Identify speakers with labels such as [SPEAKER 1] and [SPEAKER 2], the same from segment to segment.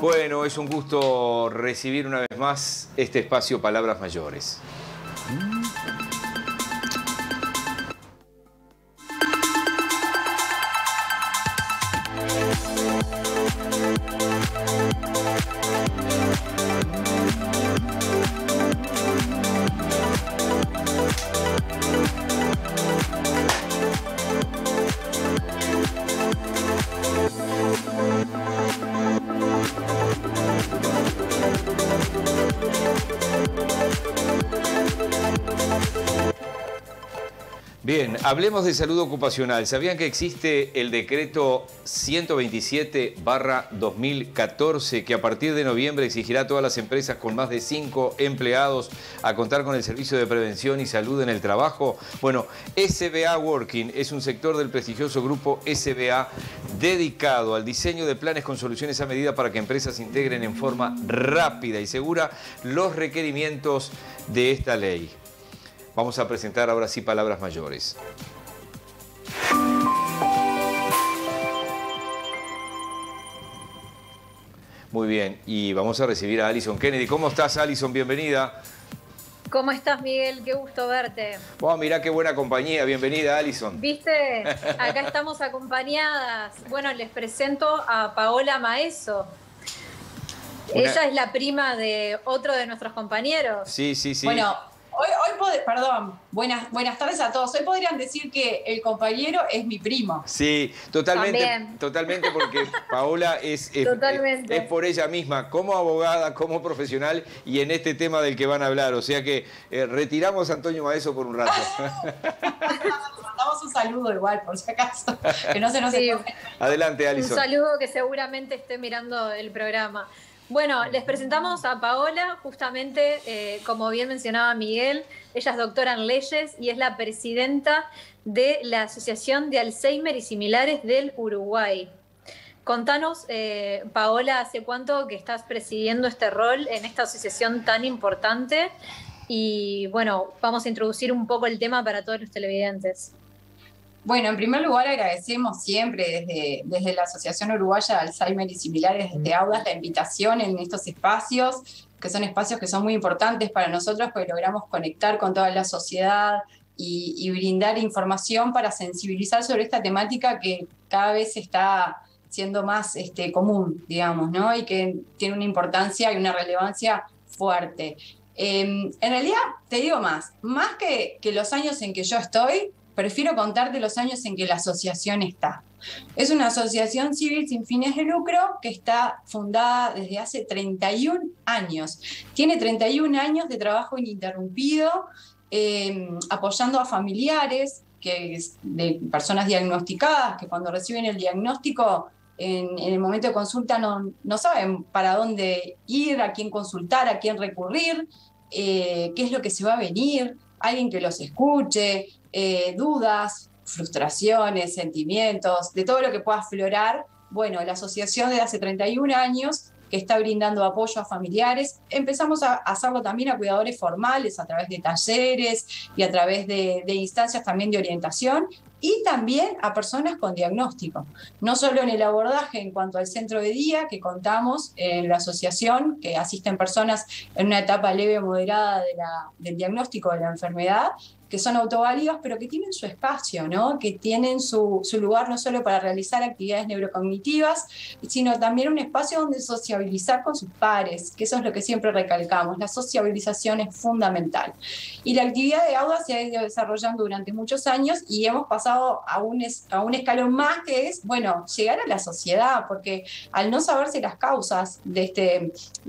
[SPEAKER 1] Bueno, es un gusto recibir una vez más este espacio Palabras Mayores. Bien, hablemos de salud ocupacional. ¿Sabían que existe el decreto 127/2014 que a partir de noviembre exigirá a todas las empresas con más de 5 empleados a contar con el servicio de prevención y salud en el trabajo? Bueno, SBA Working es un sector del prestigioso grupo SBA dedicado al diseño de planes con soluciones a medida para que empresas integren en forma rápida y segura los requerimientos de esta ley. Vamos a presentar ahora sí Palabras Mayores. Muy bien, y vamos a recibir a Alison Kennedy. ¿Cómo estás, Alison? Bienvenida.
[SPEAKER 2] ¿Cómo estás, Miguel? Qué gusto verte.
[SPEAKER 1] Wow, mirá qué buena compañía. Bienvenida, Alison.
[SPEAKER 2] ¿Viste? Acá estamos acompañadas. Bueno, les presento a Paola Maeso. Ella es la prima de otro de nuestros compañeros.
[SPEAKER 1] Sí, sí, sí.
[SPEAKER 3] Bueno, perdón, buenas tardes a todos. Hoy podrían decir que el compañero es mi primo.
[SPEAKER 1] Sí, totalmente,
[SPEAKER 2] También.
[SPEAKER 1] totalmente, porque Paola es por ella misma, como abogada, como profesional, y en este tema del que van a hablar. O sea que retiramos a Antonio Maeso por un rato.
[SPEAKER 3] Mandamos un saludo igual, por si acaso, que no se nos escape.
[SPEAKER 1] Adelante, Alison.
[SPEAKER 2] Un saludo que seguramente esté mirando el programa. Bueno, les presentamos a Paola, justamente, como bien mencionaba Miguel, ella es doctora en leyes y es la presidenta de la Asociación de Alzheimer y Similares del Uruguay. Contanos, Paola, ¿hace cuánto que estás presidiendo este rol en esta asociación tan importante? Y bueno, vamos a introducir un poco el tema para todos los televidentes.
[SPEAKER 3] Bueno, en primer lugar agradecemos siempre desde la Asociación Uruguaya de Alzheimer y Similares, desde AUDAS, la invitación en estos espacios, que son espacios que son muy importantes para nosotros porque logramos conectar con toda la sociedad y brindar información para sensibilizar sobre esta temática que cada vez está siendo más común, digamos, ¿no? Y que tiene una importancia y una relevancia fuerte. En realidad, te digo más que los años en que yo estoy, prefiero contarte los años en que la asociación está. Es una asociación civil sin fines de lucro que está fundada desde hace 31 años. Tiene 31 años de trabajo ininterrumpido, apoyando a familiares de personas diagnosticadas que cuando reciben el diagnóstico en el momento de consulta no saben para dónde ir, a quién consultar, a quién recurrir, qué es lo que se va a venir, alguien que los escuche, dudas, frustraciones, sentimientos, de todo lo que pueda aflorar. Bueno, la asociación de hace 31 años que está brindando apoyo a familiares. Empezamos a hacerlo también a cuidadores formales a través de talleres y a través de instancias también de orientación y también a personas con diagnóstico. No solo en el abordaje en cuanto al centro de día que contamos en la asociación, que asisten personas en una etapa leve o moderada del diagnóstico de la enfermedad, que son autoválidos, pero que tienen su espacio, ¿no? Que tienen su lugar no solo para realizar actividades neurocognitivas, sino también un espacio donde sociabilizar con sus pares, que eso es lo que siempre recalcamos, la sociabilización es fundamental. Y la actividad de AUDAS se ha ido desarrollando durante muchos años y hemos pasado a un escalón más que es, bueno, llegar a la sociedad, porque al no saberse las causas de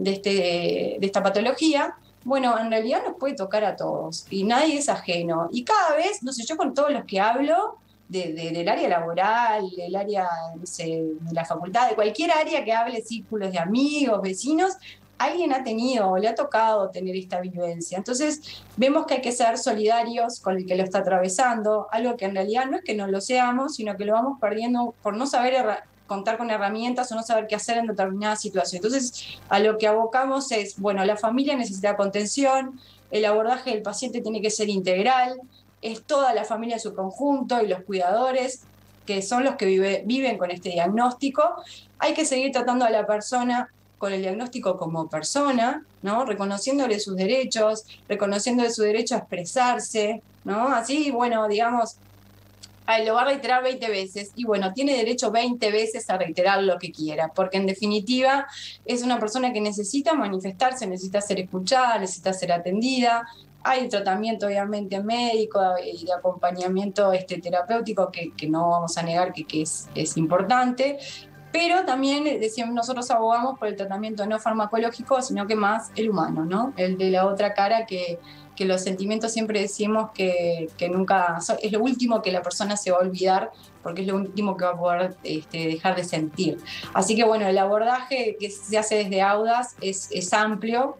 [SPEAKER 3] esta patología, bueno, en realidad nos puede tocar a todos y nadie es ajeno. Y cada vez, no sé, yo con todos los que hablo del área laboral, del área, no sé, de la facultad, de cualquier área que hable, círculos de amigos, vecinos, alguien ha tenido o le ha tocado tener esta vivencia. Entonces, vemos que hay que ser solidarios con el que lo está atravesando, algo que en realidad no es que no lo seamos, sino que lo vamos perdiendo por no saber contar con herramientas o no saber qué hacer en determinada situación. Entonces, a lo que abocamos es, bueno, la familia necesita contención, el abordaje del paciente tiene que ser integral, es toda la familia en su conjunto y los cuidadores, que son los que viven con este diagnóstico. Hay que seguir tratando a la persona con el diagnóstico como persona, ¿no? Reconociéndole sus derechos, reconociéndole su derecho a expresarse, ¿no? Así, bueno, digamos, lo va a reiterar 20 veces y bueno, tiene derecho 20 veces a reiterar lo que quiera, porque en definitiva es una persona que necesita manifestarse, necesita ser escuchada, necesita ser atendida. Hay tratamiento obviamente médico y de acompañamiento terapéutico que no vamos a negar que es importante, pero también decíamos, nosotros abogamos por el tratamiento no farmacológico, sino que más el humano, ¿no? El de la otra cara que los sentimientos siempre decimos que nunca, es lo último que la persona se va a olvidar, porque es lo último que va a poder dejar de sentir. Así que bueno, el abordaje que se hace desde Audas es amplio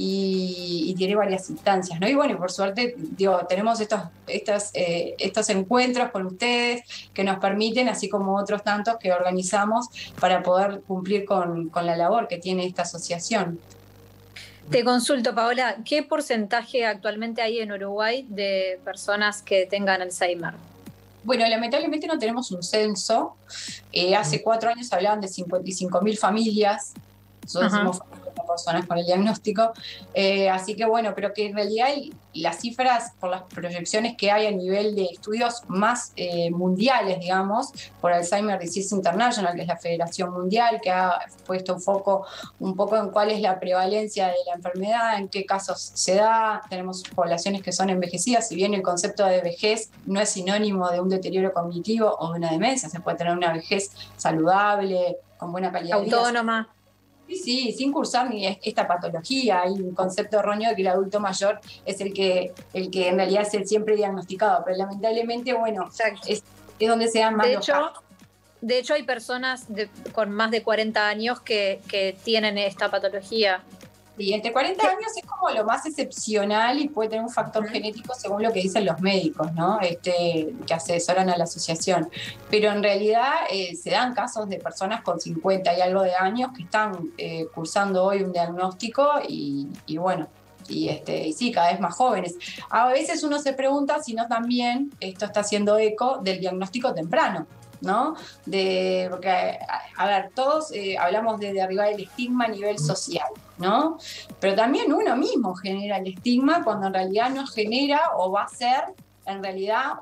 [SPEAKER 3] y tiene varias instancias, ¿no? Y bueno, y por suerte, digo, tenemos estos encuentros con ustedes que nos permiten, así como otros tantos que organizamos para poder cumplir con la labor que tiene esta asociación.
[SPEAKER 2] Te consulto, Paola, ¿qué porcentaje actualmente hay en Uruguay de personas que tengan Alzheimer?
[SPEAKER 3] Bueno, lamentablemente no tenemos un censo. Hace 4 años hablaban de 55.000 familias. Nosotros decimos personas con el diagnóstico. Así que bueno, pero que en realidad las cifras, por las proyecciones que hay a nivel de estudios más mundiales, digamos, por Alzheimer Disease International, que es la federación mundial, que ha puesto un foco un poco en cuál es la prevalencia de la enfermedad, en qué casos se da. Tenemos poblaciones que son envejecidas, si bien el concepto de vejez no es sinónimo de un deterioro cognitivo o de una demencia, se puede tener una vejez saludable, con buena calidad de vida.
[SPEAKER 2] Autónoma.
[SPEAKER 3] Sí, sin cursar ni esta patología. Hay un concepto erróneo de que el adulto mayor es el que en realidad es el siempre diagnosticado, pero lamentablemente, bueno, es donde se dan más los casos.
[SPEAKER 2] De hecho, hay personas con más de 40 años que tienen esta patología.
[SPEAKER 3] Y entre 40 años es como lo más excepcional y puede tener un factor genético según lo que dicen los médicos, ¿no? Que asesoran a la asociación. Pero en realidad se dan casos de personas con 50 y algo de años que están cursando hoy un diagnóstico y bueno, y sí, cada vez más jóvenes. A veces uno se pregunta si no también esto está haciendo eco del diagnóstico temprano, ¿no? Porque, a ver, todos hablamos de derribar el estigma a nivel social, ¿no? Pero también uno mismo genera el estigma cuando en realidad no genera o va a ser en realidad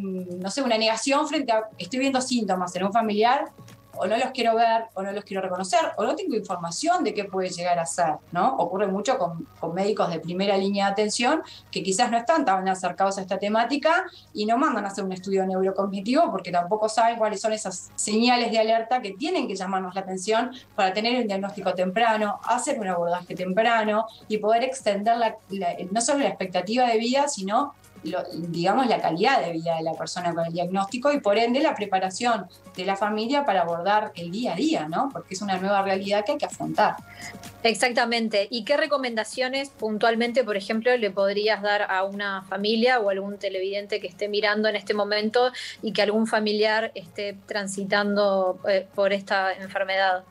[SPEAKER 3] una negación frente a estoy viendo síntomas en un familiar, o no los quiero ver, o no los quiero reconocer, o no tengo información de qué puede llegar a ser, ¿no? Ocurre mucho con médicos de primera línea de atención que quizás no están tan acercados a esta temática y no mandan a hacer un estudio neurocognitivo porque tampoco saben cuáles son esas señales de alerta que tienen que llamarnos la atención para tener un diagnóstico temprano, hacer un abordaje temprano y poder extender no solo la expectativa de vida, sino digamos la calidad de vida de la persona con el diagnóstico y por ende la preparación de la familia para abordar el día a día, ¿no? Porque es una nueva realidad que hay que afrontar.
[SPEAKER 2] Exactamente. ¿Y qué recomendaciones puntualmente, por ejemplo, le podrías dar a una familia o algún televidente que esté mirando en este momento y que algún familiar esté transitando por esta enfermedad?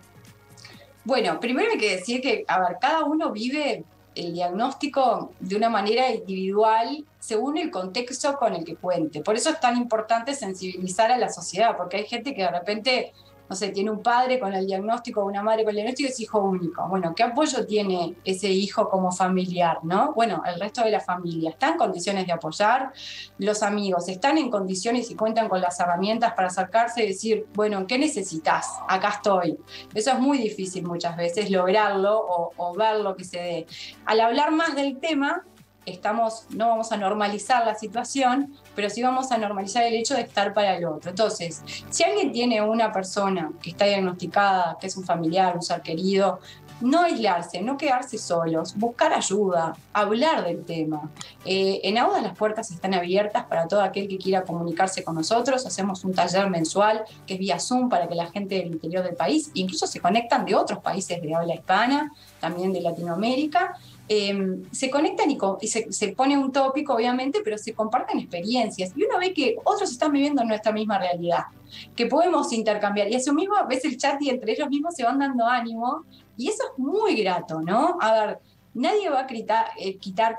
[SPEAKER 3] Bueno, primero hay que decir que, a ver, cada uno vive el diagnóstico de una manera individual según el contexto con el que cuente. Por eso es tan importante sensibilizar a la sociedad, porque hay gente que de repente, no sé, tiene un padre con el diagnóstico o una madre con el diagnóstico y es hijo único. Bueno, ¿qué apoyo tiene ese hijo como familiar, no? Bueno, el resto de la familia está en condiciones de apoyar, los amigos están en condiciones y cuentan con las herramientas para acercarse y decir, bueno, ¿qué necesitas? Acá estoy. Eso es muy difícil muchas veces lograrlo o ver lo que se dé. Al hablar más del tema, no vamos a normalizar la situación, pero sí vamos a normalizar el hecho de estar para el otro. Entonces, si alguien tiene una persona que está diagnosticada, que es un familiar, un ser querido, no aislarse, no quedarse solos, buscar ayuda, hablar del tema. En Audas las puertas están abiertas para todo aquel que quiera comunicarse con nosotros. Hacemos un taller mensual que es vía Zoom para que la gente del interior del país, incluso se conectan de otros países de habla hispana, también de Latinoamérica, se conectan y se pone un tópico, obviamente, pero se comparten experiencias. Y uno ve que otros están viviendo en nuestra misma realidad, que podemos intercambiar. Y a su mismo ves el chat y entre ellos mismos se van dando ánimo. Y eso es muy grato, ¿no? A ver, nadie va a quitar,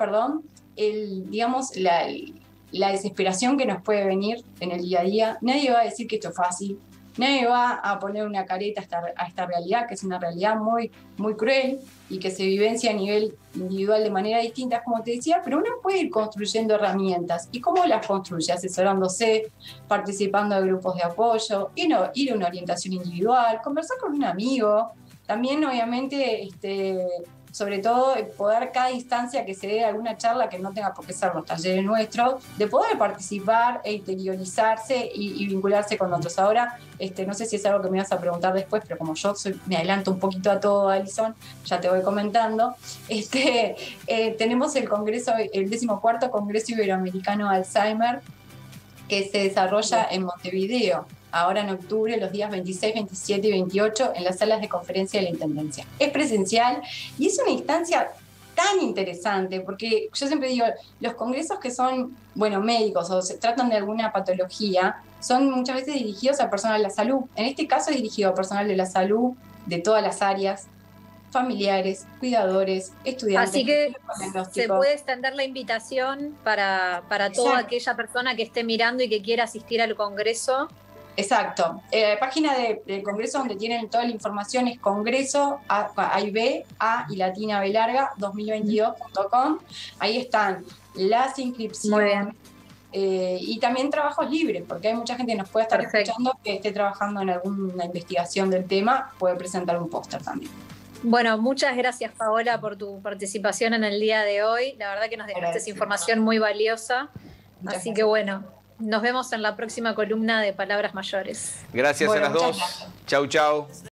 [SPEAKER 3] digamos, la desesperación que nos puede venir en el día a día. Nadie va a decir que esto es fácil. Nadie va a poner una careta a esta realidad, que es una realidad muy, muy cruel y que se vivencia a nivel individual de manera distinta, como te decía, pero uno puede ir construyendo herramientas. ¿Y cómo las construye? Asesorándose, participando de grupos de apoyo, ir a una orientación individual, conversar con un amigo. También, obviamente, sobre todo, poder cada instancia que se dé alguna charla, que no tenga por qué ser los talleres nuestros, de poder participar e interiorizarse y vincularse con otros. Ahora, no sé si es algo que me vas a preguntar después, pero como yo me adelanto un poquito a todo, Alison, ya te voy comentando. Tenemos el congreso, el 14º Congreso Iberoamericano Alzheimer, que se desarrolla en Montevideo, ahora en octubre, los días 26, 27 y 28, en las salas de conferencia de la Intendencia. Es presencial y es una instancia tan interesante, porque yo siempre digo, los congresos que son, médicos o se tratan de alguna patología, son muchas veces dirigidos al personal de la salud. En este caso es dirigido al personal de la salud de todas las áreas, familiares, cuidadores, estudiantes.
[SPEAKER 2] Así que se puede extender la invitación para toda aquella persona que esté mirando y que quiera asistir al congreso.
[SPEAKER 3] Exacto. La página del Congreso donde tienen toda la información es congreso, A y latina B larga, 2022.com. Ahí están las inscripciones. Y también trabajos libres, porque hay mucha gente que nos puede estar escuchando que esté trabajando en alguna investigación del tema, puede presentar un póster también.
[SPEAKER 2] Bueno, muchas gracias, Paola, por tu participación en el día de hoy. La verdad que nos dejaste esa información muy valiosa. Así que nos vemos en la próxima columna de Palabras Mayores.
[SPEAKER 1] Gracias a las dos. Chau, chau.